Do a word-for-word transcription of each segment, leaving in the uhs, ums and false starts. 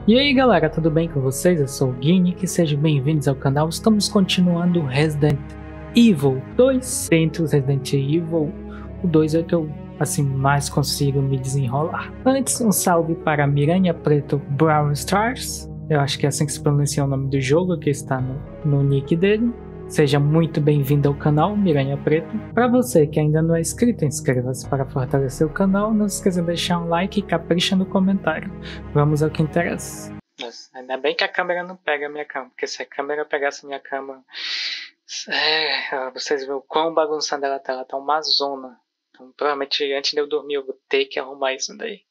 E aí galera, tudo bem com vocês? Eu sou o Guinic, sejam bem-vindos ao canal. Estamos continuando Resident Evil dois. Dentro do Resident Evil, o dois é o que eu assim mais consigo me desenrolar. Antes, um salve para Miranha Preto Brown Stars. Eu acho que é assim que se pronuncia o nome do jogo, que está no, no nick dele. Seja muito bem-vindo ao canal Miranha Preto. Para você que ainda não é inscrito, inscreva-se para fortalecer o canal. Não se esqueça de deixar um like e capricha no comentário. Vamos ao que interessa. Nossa, ainda bem que a câmera não pega a minha cama, porque se a câmera pegasse a minha cama... É, vocês viram o quão bagunçada ela tá, ela tá uma zona. Então provavelmente antes de eu dormir eu vou ter que arrumar isso daí.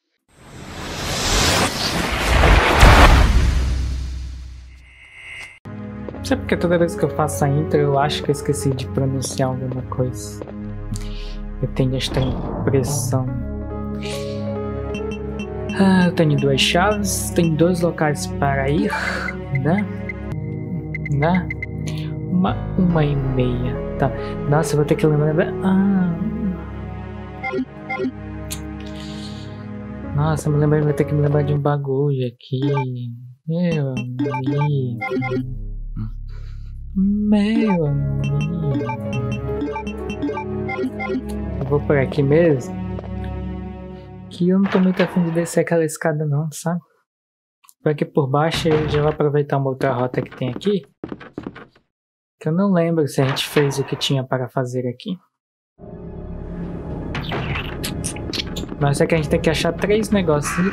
Não sei porque toda vez que eu faço a intro eu acho que eu esqueci de pronunciar alguma coisa. Eu tenho esta impressão. Ah, eu tenho duas chaves, tenho dois locais para ir, né? Né? Uma, uma e meia, tá? Nossa, eu vou ter que lembrar... Ah... Nossa, eu me lembrei, vou ter que me lembrar de um bagulho aqui. Meu amigo... Meu amigo... Eu vou por aqui mesmo? Que eu não tô muito afim de descer aquela escada não, sabe? Por aqui por baixo eu já vou aproveitar uma outra rota que tem aqui. Que eu não lembro se a gente fez o que tinha para fazer aqui. Mas é que a gente tem que achar três negócios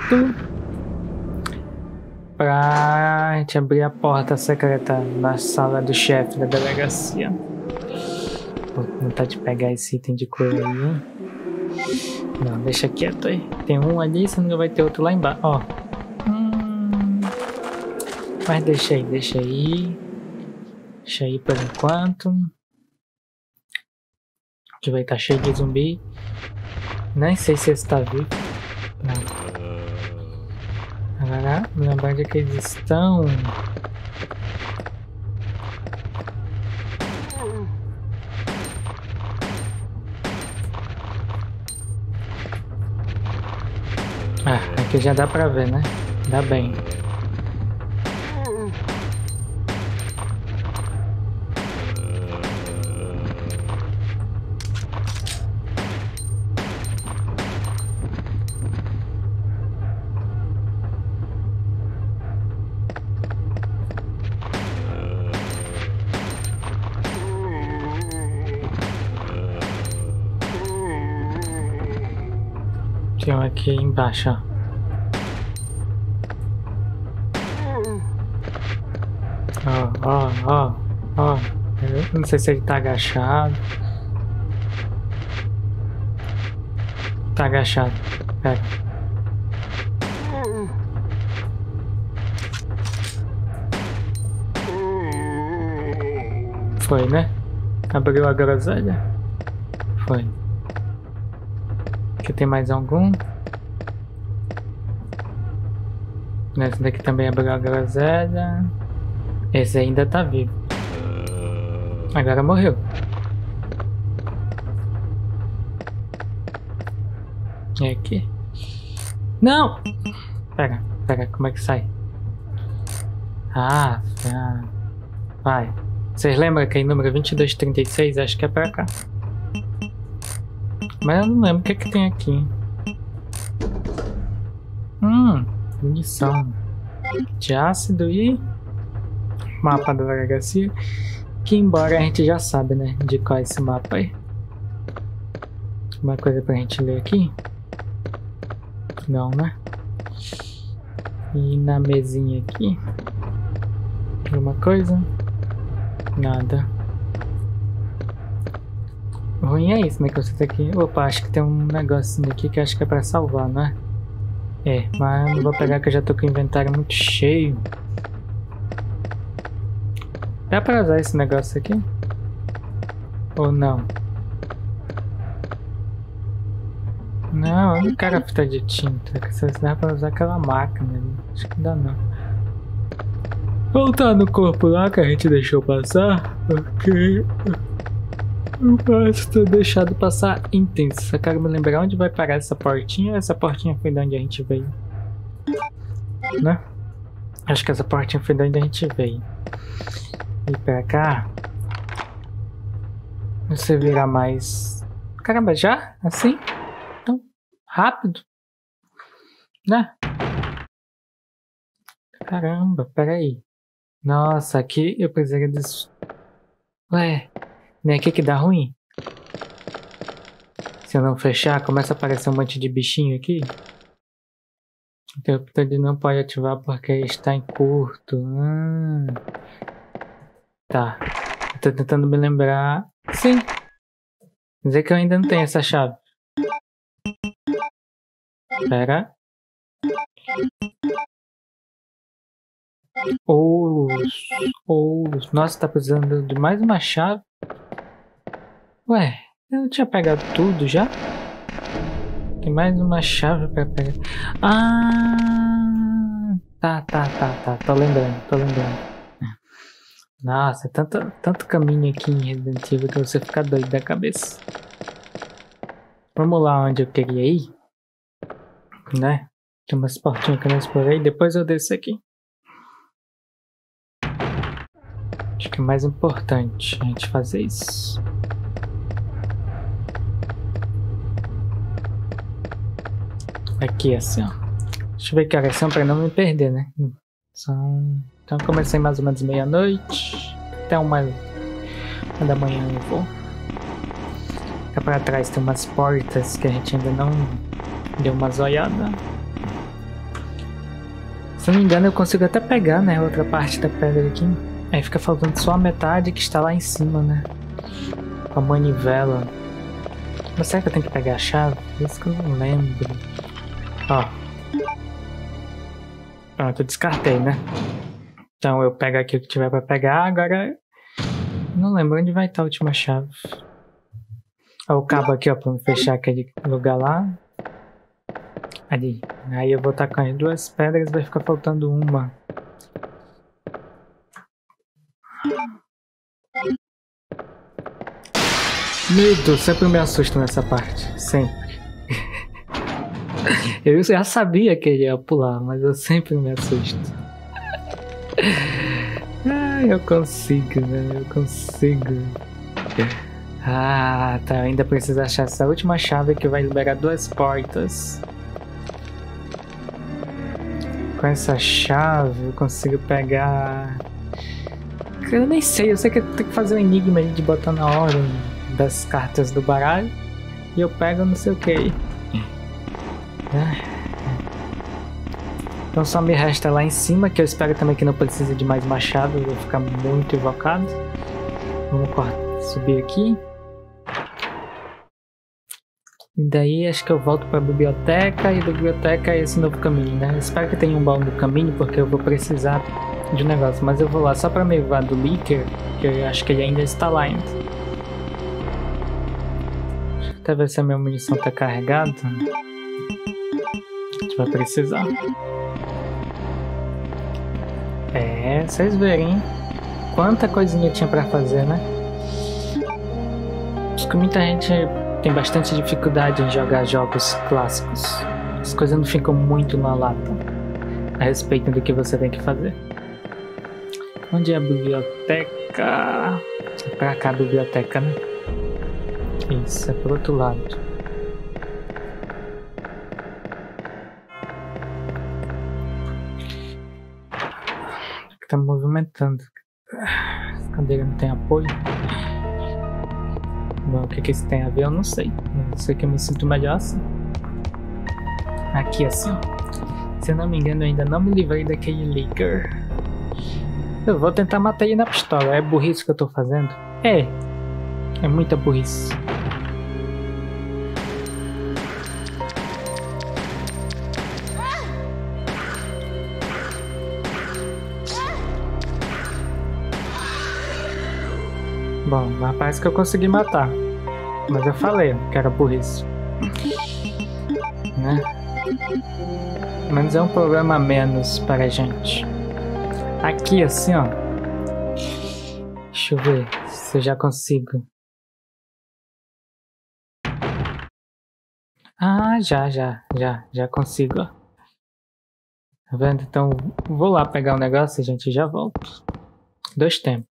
pra gente abrir a porta secreta na sala do chefe da delegacia. Vou tentar de pegar esse item de cor aí, hein? Não, deixa quieto aí. Tem um ali, senão vai ter outro lá embaixo. Ó. Hum... Mas deixa aí, deixa aí. Deixa aí por enquanto. Aqui vai estar cheio de zumbi. Nem sei se esse tá vivo. Não. Agora, me lembrar de que eles estão. Ah, aqui já dá pra ver, né? Dá bem. Tem um aqui embaixo, ó. Ó, ó, ó, ó. Eu não sei se ele tá agachado. Tá agachado. Pega. Foi, né? Abriu a groselha? Foi. Aqui tem mais algum? Esse daqui também abriu a groselha. Esse ainda tá vivo. Agora morreu. E aqui? Não! Pega, pega, como é que sai? Ah, ah. Vai. Vocês lembram que é número vinte e dois trinta e seis? Acho que é pra cá. Mas eu não lembro o que é que tem aqui. Hum, munição. De ácido e... Mapa da delegacia. Que embora a gente já sabe, né? De qual é esse mapa aí. Uma coisa pra gente ler aqui? Não, né? E na mesinha aqui? Alguma coisa? Nada. O ruim é isso, né? Que você tem aqui. Opa, acho que tem um negocinho aqui que acho que é pra salvar, não é? É, mas eu não vou pegar que eu já tô com o inventário muito cheio. Dá pra usar esse negócio aqui? Ou não? Não, eu não quero a fita de tinta. Só dá pra usar aquela máquina ali. Acho que dá não. Voltar no corpo lá que a gente deixou passar. Ok. Eu posso ter deixado passar intenso. Só quero me lembrar onde vai parar essa portinha. Essa portinha foi de onde a gente veio. Né? Acho que essa portinha foi de onde a gente veio. E pra cá. Você virar mais... Caramba, já? Assim? Então, rápido. Né? Caramba, peraí. Nossa, aqui eu precisaria disso. Ué, nem aqui que dá ruim? Se eu não fechar, começa a aparecer um monte de bichinho aqui. O interruptor não pode ativar porque está em curto. Ah. Tá. Eu tô tentando me lembrar. Sim. Quer dizer que eu ainda não tenho essa chave. Pera. Ouros. Ouros. Nossa, tá precisando de mais uma chave. Ué, eu não tinha pegado tudo já? Tem mais uma chave pra pegar. Ah, tá, tá, tá, tá. Tô lembrando, tô lembrando. Nossa, é tanto, tanto caminho aqui em Resident Evil que você fica doido da cabeça. Vamos lá onde eu queria ir. Né? Tem umas portinhas que eu não explorei. Depois eu desço aqui. Acho que é mais importante a gente fazer isso. Aqui assim, ó. Deixa eu ver que horas são pra não me perder, né? São... Então eu comecei mais ou menos meia-noite. Até uma... uma da manhã eu vou. Cá pra trás tem umas portas que a gente ainda não deu uma zoiada. Se não me engano eu consigo até pegar, né? Outra parte da pedra aqui. Aí fica faltando só a metade que está lá em cima, né? Com a manivela. Mas será que eu tenho que pegar a chave? Isso que eu não lembro. Ó. Pronto, eu descartei, né? Então eu pego aqui o que tiver pra pegar. Agora... não lembro onde vai estar a última chave. Ó, o cabo aqui, ó, pra me fechar aquele lugar lá. Ali. Aí eu vou tacar as duas pedras, vai ficar faltando uma. Meu Deus, sempre me assusto nessa parte. Sempre. Eu já sabia que ele ia pular, mas eu sempre me assusto. Ah, eu consigo, né? Eu consigo. Ah, tá. Ainda preciso achar essa última chave que vai liberar duas portas. Com essa chave eu consigo pegar... Eu nem sei, eu sei que eu tenho que fazer um enigma de botar na ordem das cartas do baralho. E eu pego não sei o que. Então só me resta lá em cima, que eu espero também que não precise de mais uma chave, eu vou ficar muito invocado. Vamos subir aqui. E daí acho que eu volto para a biblioteca, e da biblioteca é esse novo caminho, né? Eu espero que tenha um baú no caminho, porque eu vou precisar de um negócio. Mas eu vou lá só para me levar do Licker, que eu acho que ele ainda está lá ainda. Até ver se a minha munição está carregada. A gente vai precisar. É, vocês verem, hein? Quanta coisinha tinha para fazer, né? Acho que muita gente tem bastante dificuldade em jogar jogos clássicos. As coisas não ficam muito na lata a respeito do que você tem que fazer. Onde é a biblioteca? É pra cá a biblioteca, né? Isso, é pro outro lado. Tá movimentando. Essa cadeira não tem apoio. Bom, o que, que isso tem a ver eu não sei. Eu sei que eu me sinto melhor assim. Aqui assim. Se eu não me engano eu ainda não me livrei daquele Licker. Eu vou tentar matar ele na pistola. É burrice que eu tô fazendo? É. É muita burrice. Bom, mas parece que eu consegui matar. Mas eu falei que era burrice. Né? Mas é um problema a menos para a gente. Aqui assim, ó. Deixa eu ver se eu já consigo. Ah, já, já, já, já consigo, ó. Tá vendo? Então, vou lá pegar o negócio e a gente já volta. Dois tempos.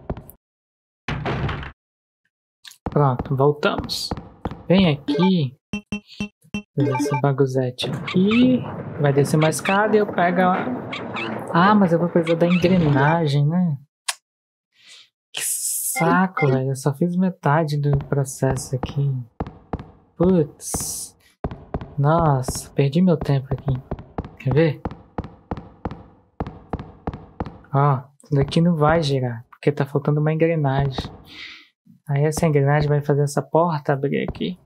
Pronto, voltamos. Vem aqui. Esse bagulhete aqui. Vai descer mais escada e eu pego a... Ah, mas eu vou precisar da engrenagem, né? Que saco, velho. Eu só fiz metade do processo aqui. Putz. Nossa, perdi meu tempo aqui. Quer ver? Ó, isso daqui não vai girar, porque tá faltando uma engrenagem. Aí essa engrenagem vai fazer essa porta abrir aqui.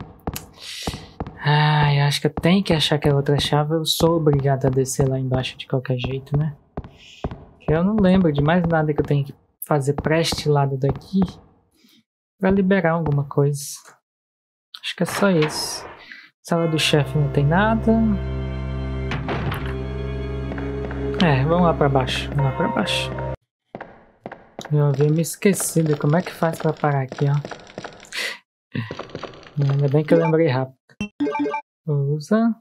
Ai, acho que eu tenho que achar aquela outra chave. Eu sou obrigado a descer lá embaixo de qualquer jeito, né? Eu não lembro de mais nada que eu tenho que fazer pra este lado daqui pra liberar alguma coisa. Acho que é só isso. Sala do chefe não tem nada. É, vamos lá pra baixo. Vamos lá pra baixo. Eu havia me esquecido. Como é que faz pra parar aqui, ó? Ainda bem que eu lembrei rápido. Usa.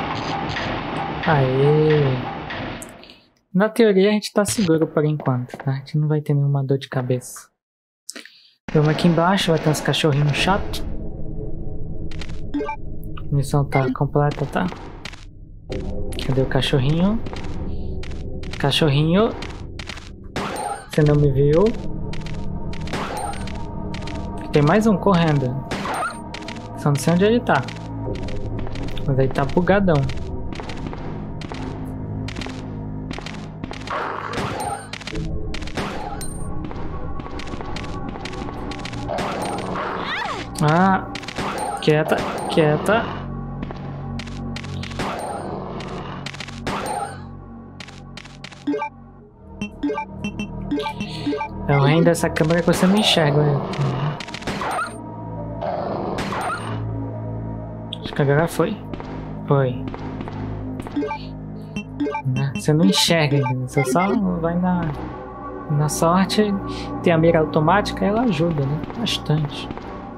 Aê. Na teoria a gente tá seguro por enquanto, tá? A gente não vai ter nenhuma dor de cabeça. Vamos aqui embaixo, vai ter uns cachorrinhos chatos. A missão tá completa, tá? Cadê o cachorrinho? Cachorrinho. Você não me viu? Tem mais um correndo. Só não sei onde ele tá. Mas ele tá bugadão. Ah, quieta, quieta. É o ruim dessa câmera que você não enxerga, né? Acho que agora foi. Foi. Você não enxerga ainda, você só vai na, na sorte. Tem a mira automática, ela ajuda, né? Bastante.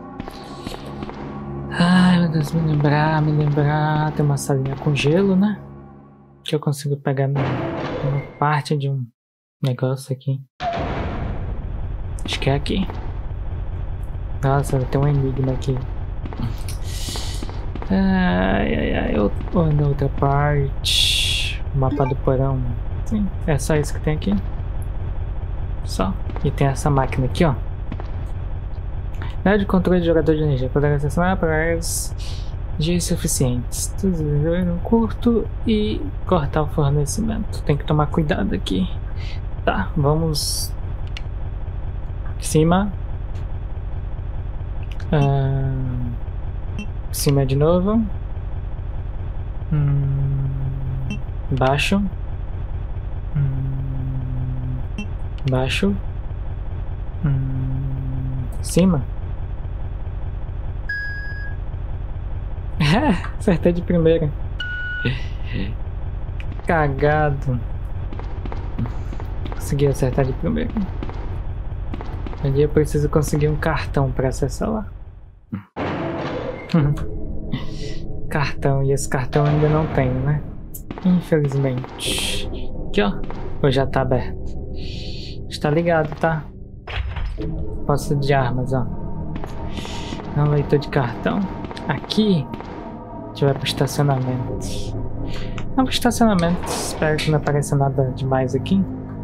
Ai, meu Deus, me lembrar, me lembrar. Tem uma salinha com gelo, né? Que eu consigo pegar na, na parte de um negócio aqui. Acho que é aqui. Nossa, tem um enigma aqui. Ai, ai, ai, eu tô na outra parte. O mapa do porão. Sim, é só isso que tem aqui. Só. E tem essa máquina aqui, ó. Nada de controle de jogador de energia. Poder acessar para áreas de suficientes. Tudo curto e cortar o fornecimento. Tem que tomar cuidado aqui. Tá, vamos. Cima. Ah, cima de novo. Hum, baixo. Hum, baixo. Hum, cima. Acertei de primeira. Cagado. Consegui acertar de primeira. Ali eu preciso conseguir um cartão para acessar lá. Cartão, e esse cartão eu ainda não tenho, né? Infelizmente. Aqui, ó. Ou já tá aberto. Está ligado, tá? Posse de armas, ó. Não, leitor de cartão. Aqui a gente vai pro estacionamento. Não, pro estacionamento. Espero que não apareça nada demais aqui.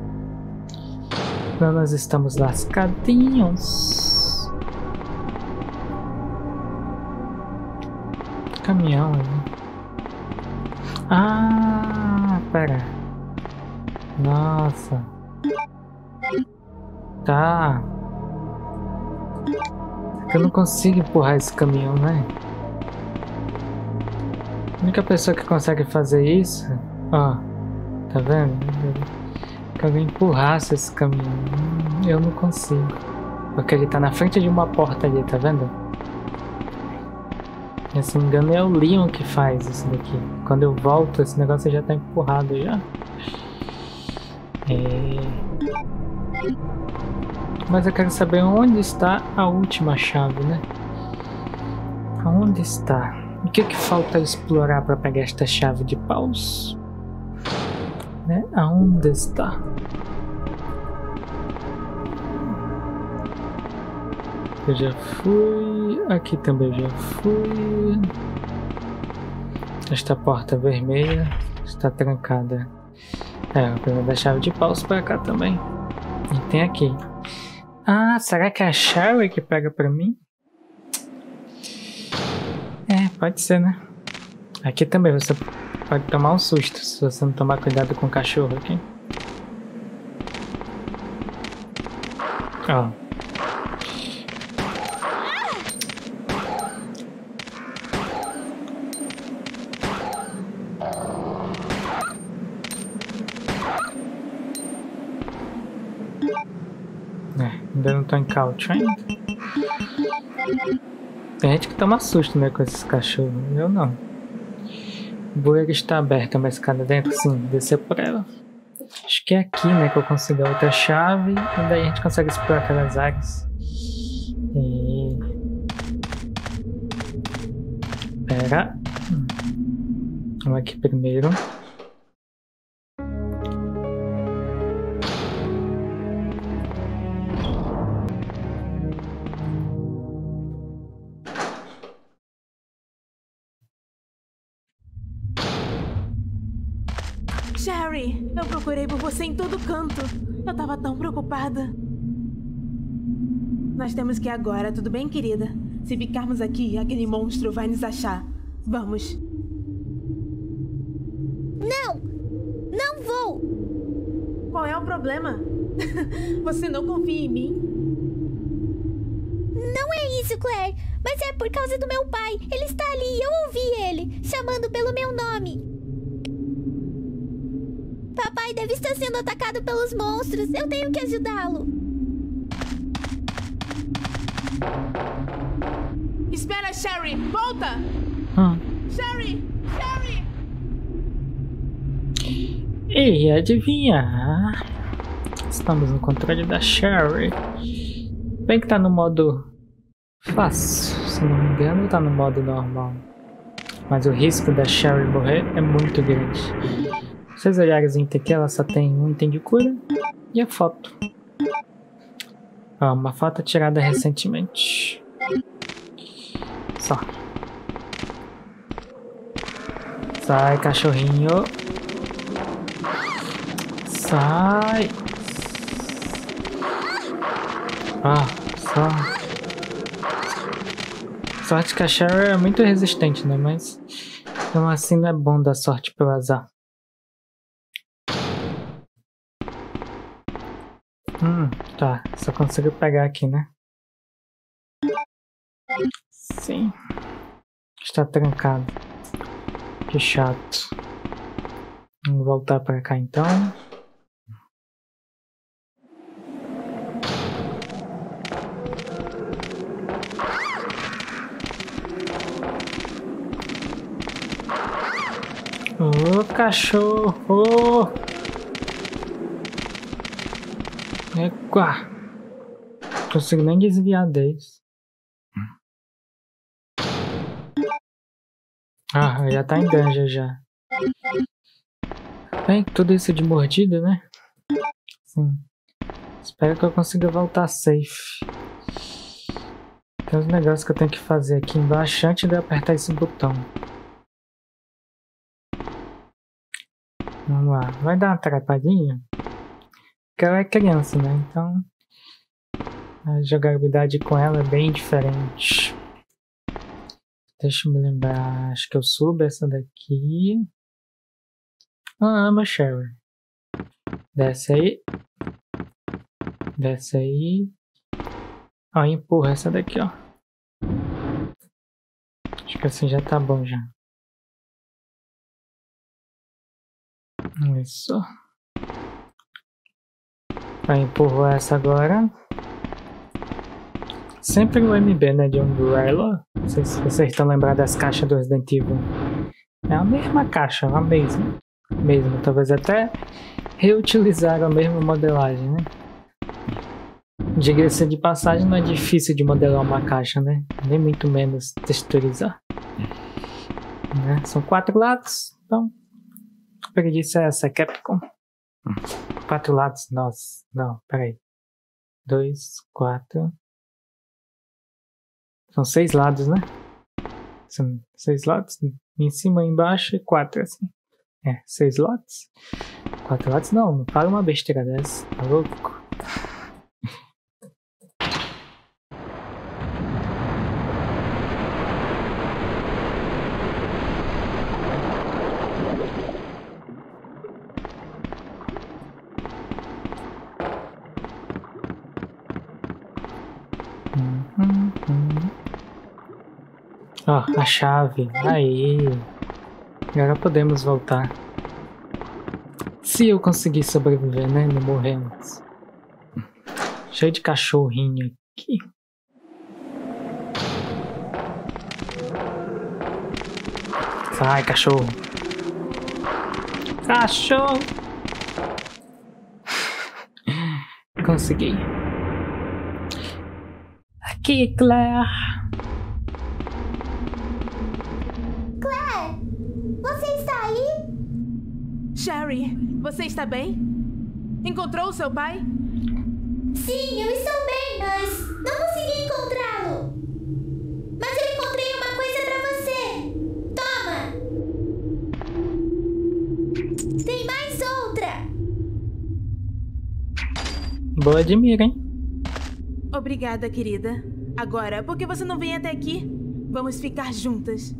Então nós estamos lascadinhos. Caminhão ali. Ah, pera. Nossa. Tá. Eu não consigo empurrar esse caminhão, né? A única pessoa que consegue fazer isso, ó, tá vendo? Que alguém empurrasse esse caminhão. Eu não consigo. Porque ele tá na frente de uma porta ali, tá vendo? E, se não me engano, é o Leon que faz isso daqui. Quando eu volto, esse negócio já tá empurrado já. É... Mas eu quero saber onde está a última chave, né? Onde está? O que que falta explorar para pegar esta chave de paus? Né? Aonde está? Eu já fui. Aqui também eu já fui. Esta porta vermelha está trancada. É, eu vou dar chave de paus para cá também. E tem aqui. Ah, será que é a Sherry que pega pra mim? É, pode ser, né? Aqui também você pode tomar um susto se você não tomar cuidado com o cachorro aqui. Ó. É, ainda não tô em Caltrain. Tem gente que toma susto, né, com esses cachorros. Eu não. O bueiro está aberto, mas escada dentro, sim, descer por ela. Acho que é aqui, né, que eu consigo a outra chave. E daí a gente consegue explorar aquelas áreas. E... Pera. Vamos aqui primeiro. Sherry, eu procurei por você em todo canto. Eu tava tão preocupada. Nós temos que ir agora, tudo bem, querida? Se ficarmos aqui, aquele monstro vai nos achar. Vamos. Não! Não vou! Qual é o problema? Você não confia em mim? Não é isso, Claire. Mas é por causa do meu pai. Ele está ali, eu ouvi ele, chamando pelo meu nome. Papai deve estar sendo atacado pelos monstros. Eu tenho que ajudá-lo. Espera, Sherry! Volta! Hum. Sherry! Sherry! E adivinha? Estamos no controle da Sherry. Bem que tá no modo fácil, se não me engano, tá no modo normal. Mas o risco da Sherry morrer é muito grande. Se vocês olharem as itens aqui, ela só tem um item de cura e a foto. Ó, uma foto tirada recentemente. Só. Sai, cachorrinho. Sai. Ah, só. Sorte que a Sherry é muito resistente, né? Mas então assim não é bom dar sorte pelo azar. Hum, tá. Só consigo pegar aqui, né? Sim. Está trancado. Que chato. Vamos voltar pra cá então. Ô, cachorro! Equa! Não consigo nem desviar deles. Ah, já tá em danger já. Bem, tudo isso de mordida, né? Sim. Espero que eu consiga voltar safe. Tem uns negócios que eu tenho que fazer aqui embaixo antes de eu apertar esse botão. Vamos lá. Vai dar uma atrapalhinha? Porque ela é criança, né? Então a jogabilidade com ela é bem diferente. Deixa eu me lembrar. Acho que eu subo essa daqui. Ah, ama Sherry. Desce aí. Desce aí. Ó, empurra essa daqui, ó. Acho que assim já tá bom já. Isso. Aí empurrou essa agora. Sempre o M B, né, de Umbrella. Não sei se vocês estão lembrados das caixas do Resident Evil. É a mesma caixa, a mesma. Mesmo, talvez até reutilizaram a mesma modelagem, né? Diga-se de passagem, não é difícil de modelar uma caixa, né? Nem muito menos texturizar. Né? São quatro lados, então a preguiça é essa, Capcom. quatro lados. Nossa, não, peraí. Dois, quatro. São seis lados, né? São seis lados. Em cima, embaixo e quatro, assim. É, seis lados. Quatro lados não, não fala uma besteira dessa. Tá louco? Ó, oh, a chave. Aí. Agora podemos voltar. Se eu conseguir sobreviver, né? Não morrer antes. Cheio de cachorrinho aqui. Sai, cachorro. Cachorro. Consegui. Aqui, Claire. Claire, você está aí? Sherry, você está bem? Encontrou o seu pai? Sim, eu estou bem, mas não consegui encontrá-lo. Mas eu encontrei uma coisa pra você. Toma. Tem mais outra. Boa de mira, hein? Obrigada, querida. Agora, por que você não vem até aqui? Vamos ficar juntas.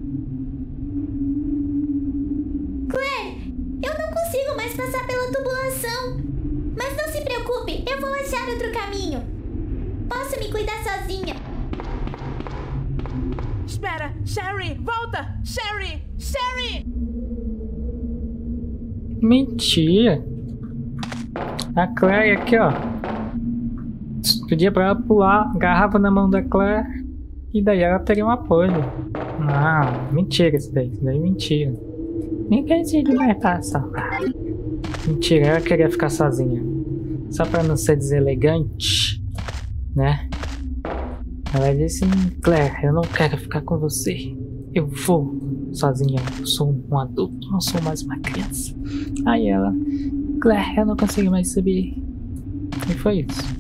Claire, eu não consigo mais passar pela tubulação. Mas não se preocupe, eu vou achar outro caminho. Posso me cuidar sozinha. Espera! Sherry, volta! Sherry! Sherry! Mentira! A Claire aqui, ó. Pedia pra ela pular, agarrava na mão da Claire e daí ela teria um apoio. Ah, mentira isso daí, isso daí é mentira. Ninguém se vai passar. Mentira, ela queria ficar sozinha. Só pra não ser deselegante, né? Ela disse, Claire, eu não quero ficar com você. Eu vou sozinha, eu sou um adulto, não sou mais uma criança. Aí ela, Claire, eu não consigo mais subir. E foi isso.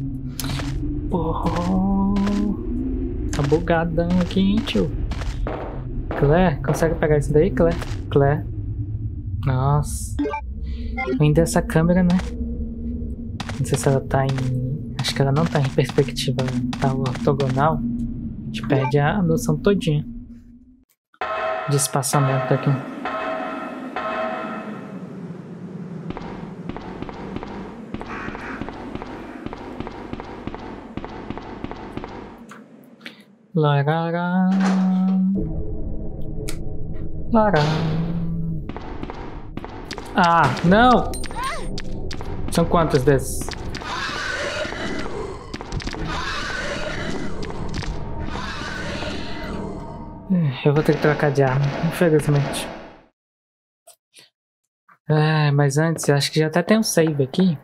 Pô, tá bugadão aqui, hein, tio? Claire, consegue pegar isso daí, Claire? Claire. Nossa. Ainda essa câmera, né? Não sei se ela tá em... Acho que ela não tá em perspectiva, tá ortogonal. A gente perde a noção todinha de espaçamento aqui. Larará. Larará. Ah, não! São quantas desses? Eu vou ter que trocar de arma, infelizmente. Ah, mas antes, eu acho que já até tem um save aqui.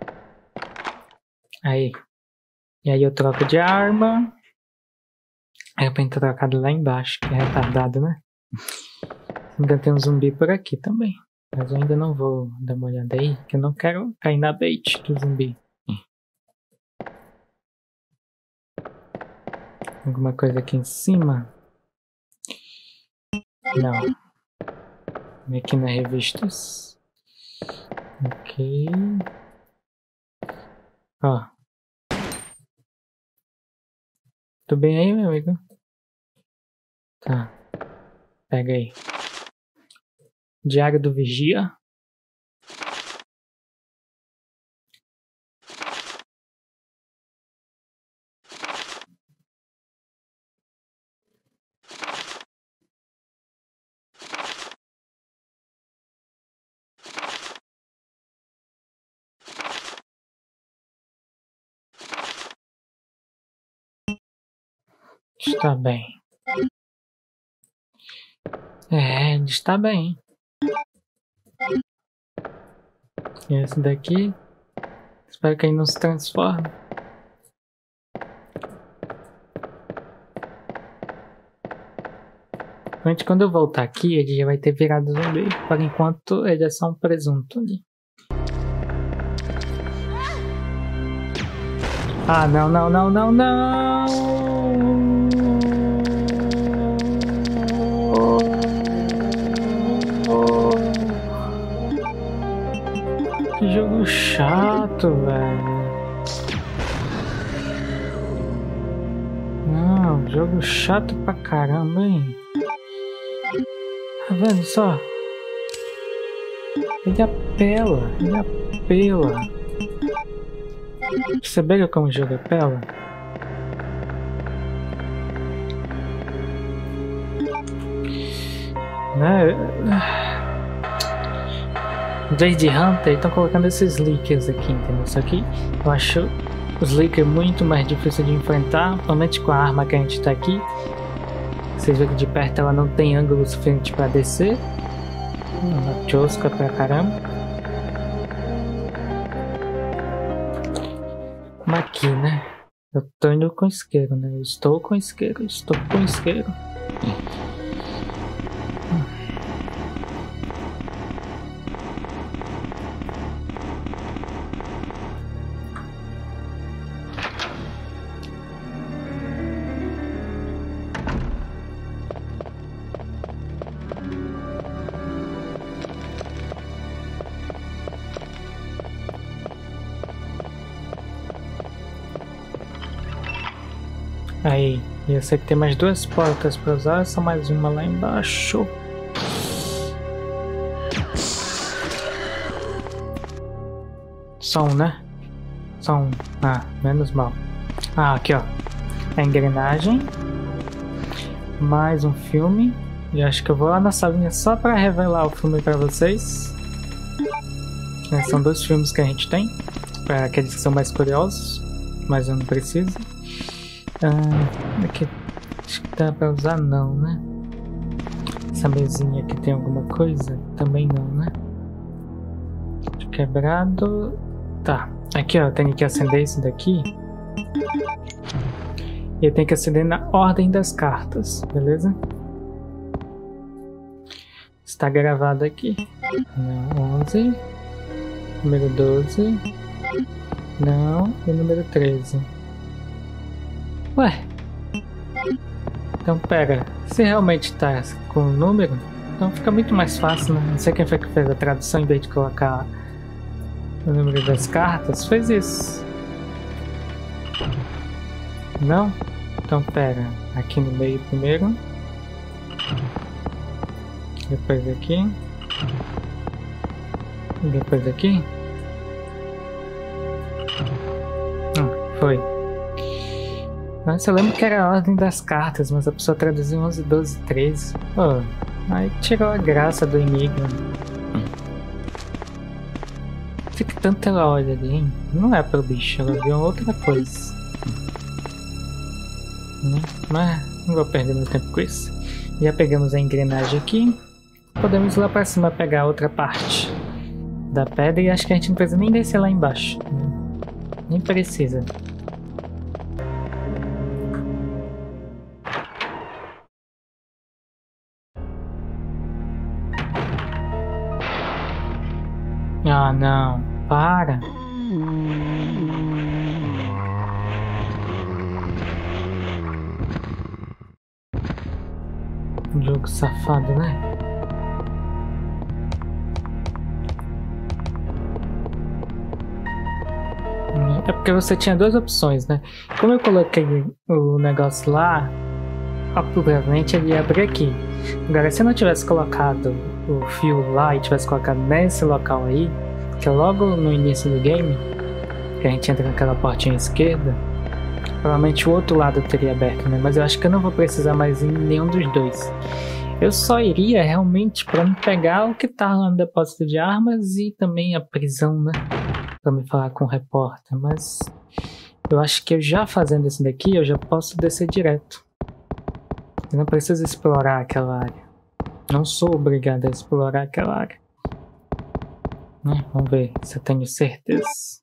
Aí. E aí eu troco de arma. Era pra ter trocado lá embaixo, que é retardado, né? Ainda tem um zumbi por aqui também. Mas eu ainda não vou dar uma olhada aí, que eu não quero cair na bait do zumbi. Alguma coisa aqui em cima? Não. Vem aqui nas revistas. Ok. Ó. Tudo bem aí, meu amigo? Tá. Pega aí. Diário do Vigia. Está bem. É, está bem. E esse daqui, espero que ele não se transforme. Antes, quando eu voltar aqui, ele já vai ter virado zumbi. Por enquanto, ele é só um presunto ali. Ah, não, não, não, não, não! Que jogo chato, velho. Não, jogo chato pra caramba, hein? Tá vendo só? Ele apela, ele apela. Perceberam como o jogo apela? Né? Em vez de Hunter, estão colocando esses Lickers aqui, entendeu? Só que eu acho os Lickers muito mais difícil de enfrentar, principalmente com a arma que a gente tá aqui. Vocês veem que de perto ela não tem ângulo suficiente para descer. Uma chosca pra caramba. Mas aqui, né? Eu tô indo com isqueiro, né? Eu estou com isqueiro, estou com isqueiro. Aí, eu sei que tem mais duas portas para usar, só mais uma lá embaixo. Só um, né? Só um. Ah, menos mal. Ah, aqui ó. A engrenagem. Mais um filme. E acho que eu vou lá na salinha só para revelar o filme para vocês. É, são dois filmes que a gente tem. Para aqueles que são mais curiosos. Mas eu não preciso. Ah, aqui acho que dá pra usar não, né? Essa mesinha aqui tem alguma coisa? Também não, né? Quebrado. Tá, aqui ó, eu tenho que acender esse daqui. E eu tenho que acender na ordem das cartas, beleza? Está gravado aqui. Não, onze. Número doze. Não, e número treze. Ué, então pera, se realmente tá com o número, então fica muito mais fácil, né? Não sei quem foi que fez a tradução, em vez de colocar o número das cartas, fez isso. Não? Então pera, aqui no meio primeiro, depois aqui, e depois aqui. Hum, foi. Nossa, eu lembro que era a ordem das cartas, mas a pessoa traduziu onze, doze, treze. Pô, aí tirou a graça do enigma. Por que tanto ela olha ali, hein? Não é pro bicho, ela viu outra coisa. Né? Mas não vou perder meu tempo com isso. Já pegamos a engrenagem aqui. Podemos ir lá pra cima pegar a outra parte da pedra e acho que a gente não precisa nem descer lá embaixo. Né? Nem precisa. Ah, não. Para. Jogo safado, né? É porque você tinha duas opções, né? Como eu coloquei o negócio lá, provavelmente ele ia abrir aqui. Agora, se eu não tivesse colocado o fio lá e tivesse colocado nesse local aí, que é logo no início do game, que a gente entra naquela portinha esquerda, provavelmente o outro lado teria aberto, né? Mas eu acho que eu não vou precisar mais em nenhum dos dois. Eu só iria realmente para me pegar o que tá lá no depósito de armas e também a prisão, né? Para me falar com o repórter, mas eu acho que eu já fazendo esse daqui, eu já posso descer direto. Eu não preciso explorar aquela área. Não sou obrigado a explorar aquela área. Né? Vamos ver se eu tenho certeza.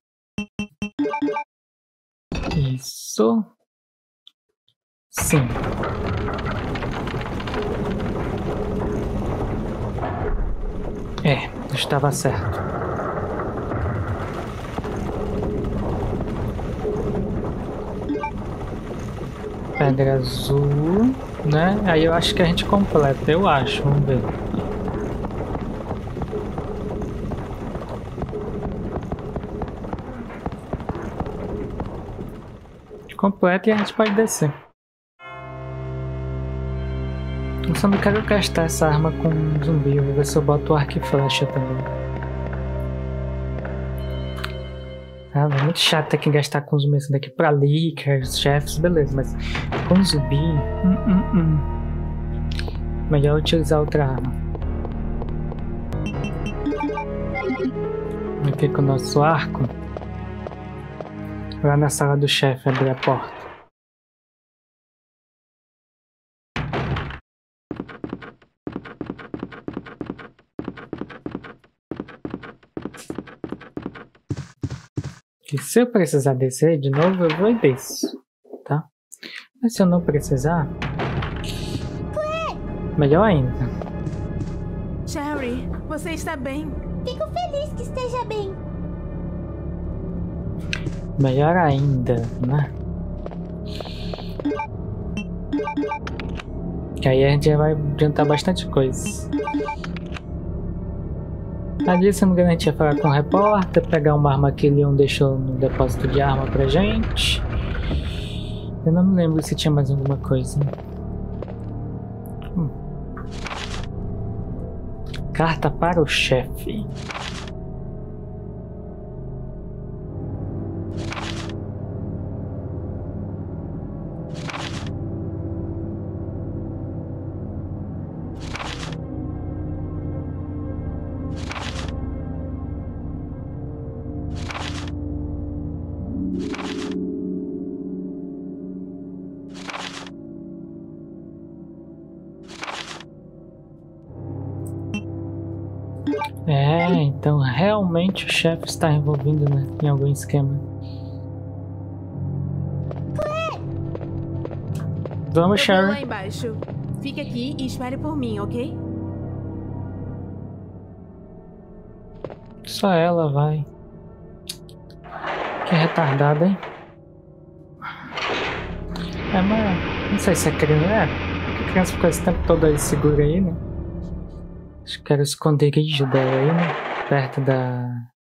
Isso. Sim. É, eu estava certo. pedra azul, né? Aí eu acho que a gente completa, eu acho, vamos ver. Completa e a gente pode descer. Eu só não quero gastar essa arma com um zumbi, eu vou ver se eu boto o arco e flecha também. Ah, é muito chato ter que gastar com zumbi daqui pra ali, os chefes, beleza, mas com zumbi, hum, hum, hum. Melhor utilizar outra arma. Aqui com o nosso arco. Lá na sala do chefe, abrir a porta. Que se eu precisar descer de novo, eu vou e desço, tá? Mas se eu não precisar, melhor ainda. Sherry, você está bem? Fico feliz que esteja bem. Melhor ainda, né? Que aí a gente já vai adiantar bastante coisa. Ali, se não me engano, a gente ia falar com o repórter, pegar uma arma que ele deixou no depósito de arma pra gente. Eu não me lembro se tinha mais alguma coisa. Hum. Carta para o chefe. É, então realmente o chefe está envolvido, né, em algum esquema. Vamos, Eu Sherry. vou lá embaixo. Fique aqui e espere por mim, ok? Só ela vai. Que retardada, hein? É, mas não sei se é criança. É, porque a criança ficou esse tempo todo aí segura aí, né? Acho que era o esconderijo dela aí, né? Perto da...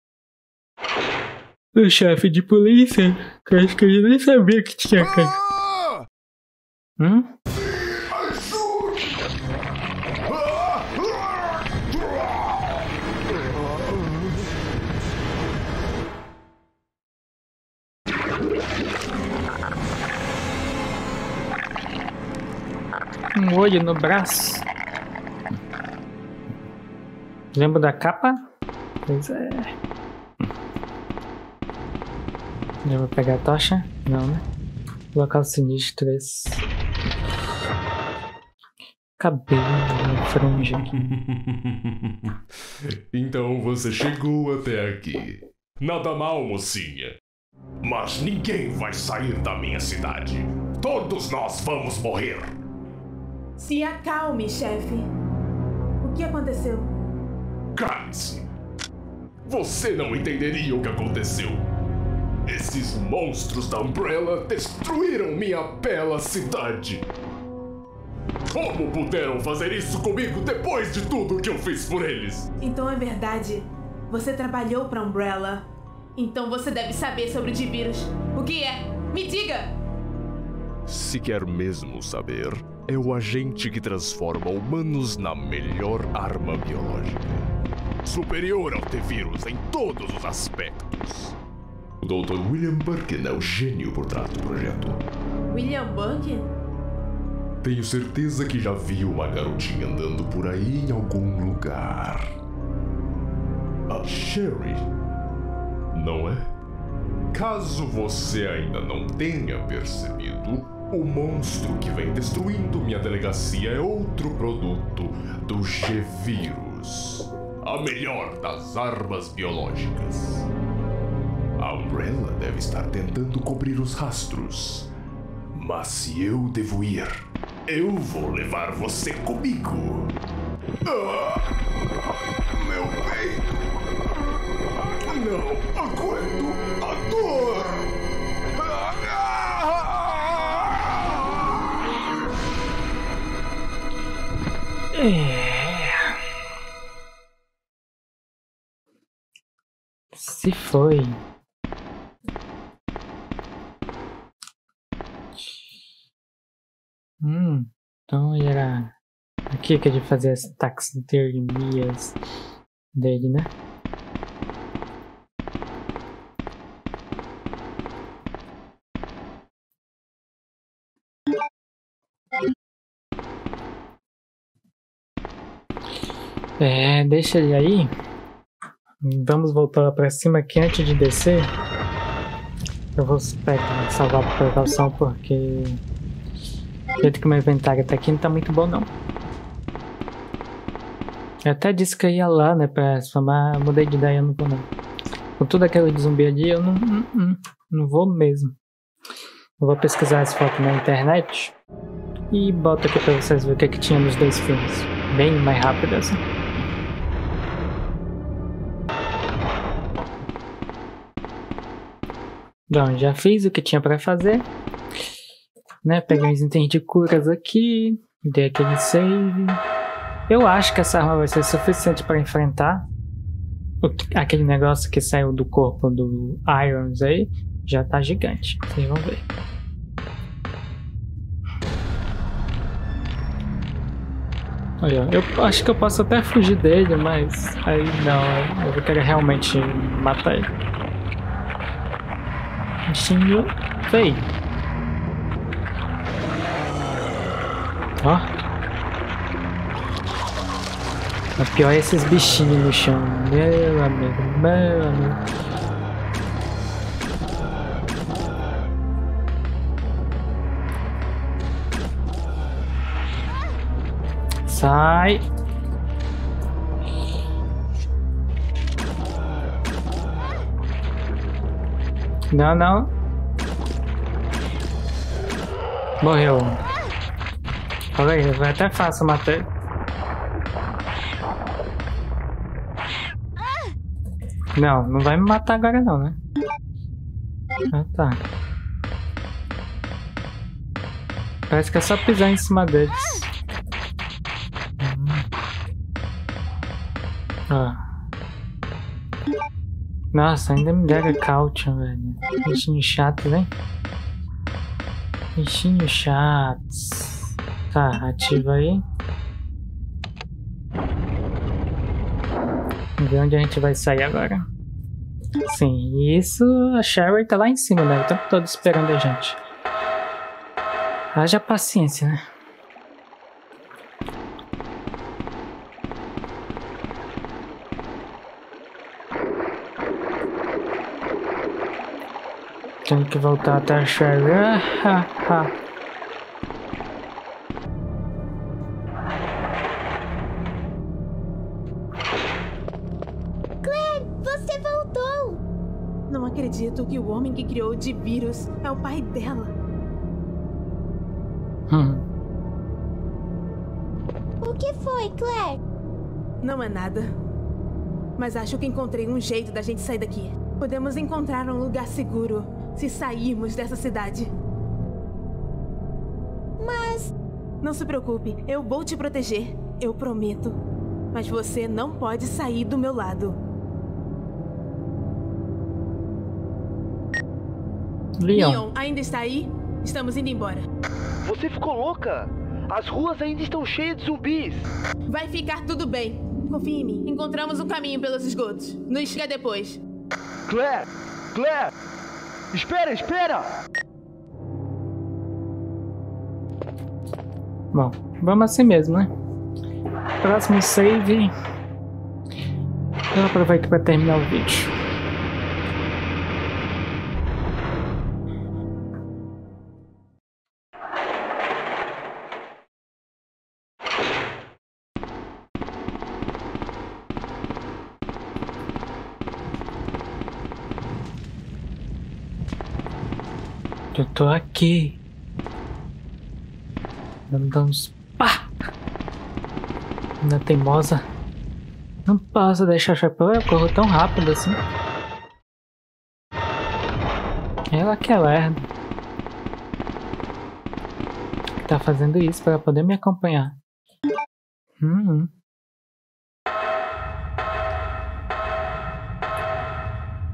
do chefe de polícia. Que eu acho que ele nem sabia que tinha... Ah! Hum? Um olho no braço. Lembra da capa? Pois é. Eu vou pegar a tocha? Não, né? Local sinistro esse. Cabelo na franja. Então você chegou até aqui. Nada mal, mocinha. Mas ninguém vai sair da minha cidade. Todos nós vamos morrer. Se acalme, chefe. O que aconteceu? Cale-se. Você não entenderia o que aconteceu. Esses monstros da Umbrella destruíram minha bela cidade. Como puderam fazer isso comigo depois de tudo que eu fiz por eles? Então é verdade. Você trabalhou pra Umbrella. Então você deve saber sobre o D-Vírus. O que é? Me diga! Se quer mesmo saber, é o agente que transforma humanos na melhor arma biológica. Superior ao T-Vírus em todos os aspectos. O doutor William Birkin é o gênio por trás do projeto. William Birkin? Tenho certeza que já viu uma garotinha andando por aí em algum lugar. A Sherry, não é? Caso você ainda não tenha percebido, o monstro que vem destruindo minha delegacia é outro produto do G-Vírus. A melhor das armas biológicas. A Umbrella deve estar tentando cobrir os rastros. Mas se eu devo ir, eu vou levar você comigo. Ah, meu peito. Não aguento a dor. Ah, Se foi. Hum, então era aqui que ele fazia as taxidermias dele, né? É, deixa ele aí. Vamos voltar lá pra cima aqui antes de descer. Eu vou pegar, salvar por precaução porque o jeito que meu inventário tá aqui não tá muito bom não. Eu até disse que eu ia lá, né, pra transformar, mudei de ideia, eu não vou não. Com tudo aquilo de zumbi ali, eu não, não, não, não vou mesmo. Eu vou pesquisar as fotos na internet e boto aqui pra vocês verem o que, é que tinha nos dois filmes. Bem mais rápido assim. Bom, já fiz o que tinha pra fazer, né? Peguei uns itens de curas aqui, dei aquele save. Eu acho que essa arma vai ser suficiente para enfrentar o, aquele negócio que saiu do corpo do Irons aí. Já tá gigante, vocês vão ver. Olha, eu acho que eu posso até fugir dele, mas aí não, eu vou querer realmente matar ele. Bichinho feio. Ó. O pior é esses bichinhos no chão. Meu amigo, meu amigo. Sai. Não, não. Morreu. Olha aí, vai até fácil matar. Não, não vai me matar agora não, né? Ah, tá. Parece que é só pisar em cima deles. Hum. Ah. Nossa, ainda me dera caution, velho. Bichinho chato, hein? Bichinho chatos. Tá, ativa aí. Vamos ver onde a gente vai sair agora. Sim, isso, a Sherry tá lá em cima, né? O tempo todo esperando a gente. Haja paciência, né? Tenho que voltar até a Sherry. Ah, ah, ah. Claire, você voltou! Não acredito que o homem que criou o D-Virus é o pai dela. Hum. O que foi, Claire? Não é nada. Mas acho que encontrei um jeito da gente sair daqui. Podemos encontrar um lugar seguro se sairmos dessa cidade. Mas... Não se preocupe, eu vou te proteger. Eu prometo. Mas você não pode sair do meu lado. Leon. Leon, ainda está aí? Estamos indo embora. Você ficou louca? As ruas ainda estão cheias de zumbis. Vai ficar tudo bem. Confie em mim. Encontramos um caminho pelos esgotos. Nos siga depois. Claire! Claire! Espera, espera! Bom, vamos assim mesmo, né? Próximo save. Eu aproveito para terminar o vídeo. Eu tô aqui. Dando uns pá! Ainda teimosa. Não posso deixar o chapéu, eu corro tão rápido assim. Ela que é lerda. Tá fazendo isso para poder me acompanhar. Hum.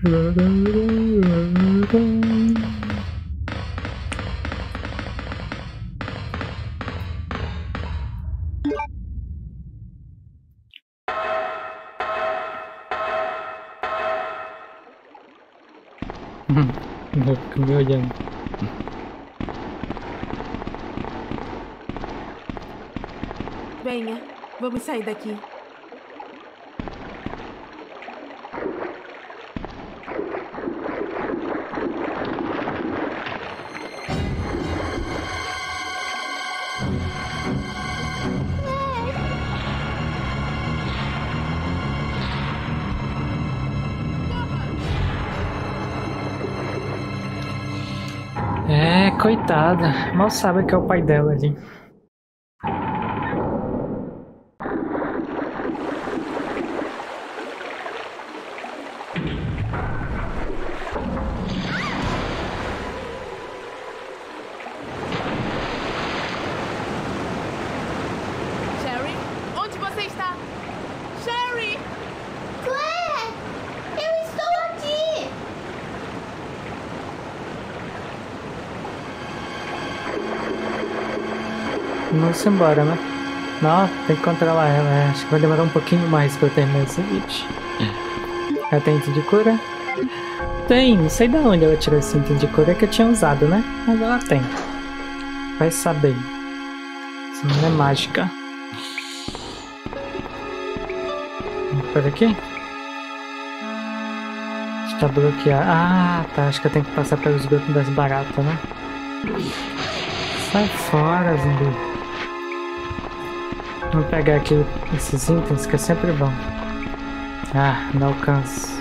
Fica me olhando. Venha, vamos sair daqui. É, coitada. Mal sabe que é o pai dela ali. Sherry, onde você está? Sherry! Claire! Eu estou aqui! Vamos embora, né? Não, tem que controlar ela. É, acho que vai demorar um pouquinho mais pra eu terminar esse vídeo. Ela tem item de cura? Tem, não sei de onde ela tirou esse item de cura que eu tinha usado, né? Mas ela tem. Vai saber. Isso não é mágica. Por aqui? Está bloqueado. Ah, tá. Acho que eu tenho que passar pelos esgoto das baratas, né? Sai fora, zumbi. Vou pegar aqui esses itens que é sempre bom. Ah, não alcanço.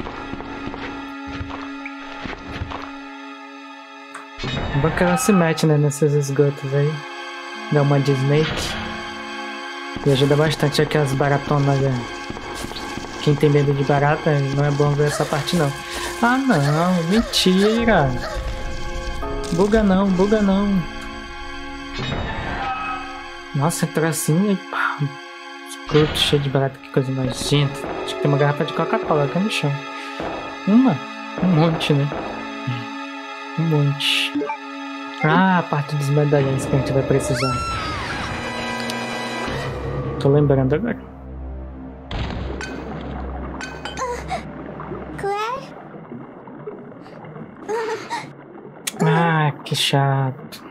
É bom que ela se mete, né, nesses esgotos aí. Dá uma de Snake. E ajuda bastante aqui as baratonas, né? Quem tem medo de barata, não é bom ver essa parte não. Ah não, mentira. Buga não, buga não. Nossa, entrou assim e pá, fruto cheio de barata, que coisa nojenta. Acho que tem uma garrafa de Coca-Cola aqui no chão. Uma? Um monte, né? Um monte. Ah, a parte dos medalhões que a gente vai precisar. Tô lembrando agora. Claire? Ah, que chato.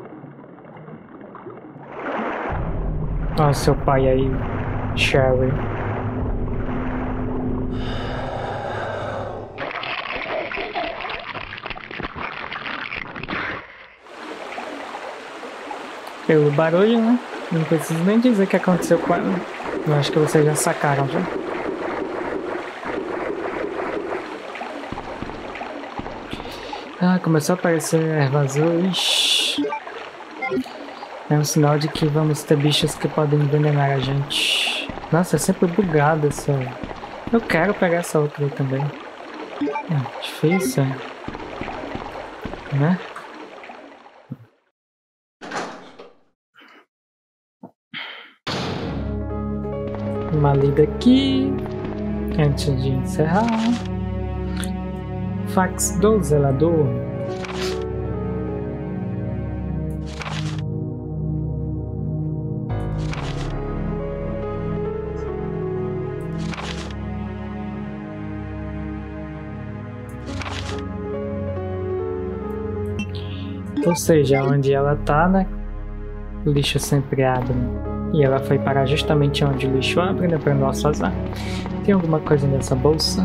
Olha seu pai aí, Sherry. Pelo barulho, né? Não preciso nem dizer o que aconteceu com ela. Eu acho que vocês já sacaram já. Ah, começou a aparecer erva azul. Ixi. É um sinal de que vamos ter bichos que podem envenenar a gente. Nossa, é sempre bugado essa. Eu quero pegar essa outra aí também. É difícil, né? Uma lida aqui antes de encerrar. Fax do zelador. Ou seja, onde ela tá, né? O lixo sempre abre. E ela foi parar justamente onde o lixo abre, né? Pra nosso azar. Tem alguma coisa nessa bolsa?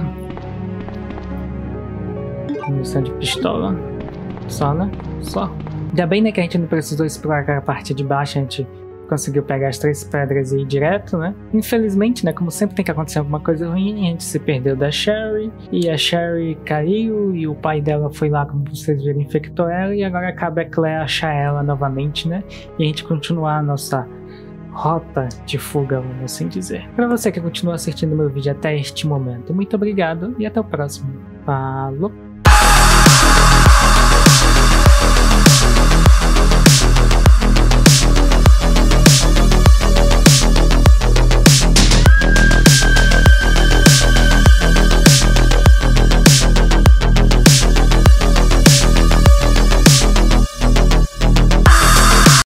Munição de pistola. Só, né? Só. Ainda bem, né, que a gente não precisou explorar a parte de baixo, a gente conseguiu pegar as três pedras e ir direto, né? Infelizmente, né, como sempre tem que acontecer alguma coisa ruim, a gente se perdeu da Sherry, e a Sherry caiu, e o pai dela foi lá, como vocês viram, infectou ela, e agora cabe a Claire achar ela novamente, né? E a gente continuar a nossa rota de fuga, vamos assim dizer. Para você que continua assistindo meu vídeo até este momento, muito obrigado, e até o próximo. Falou!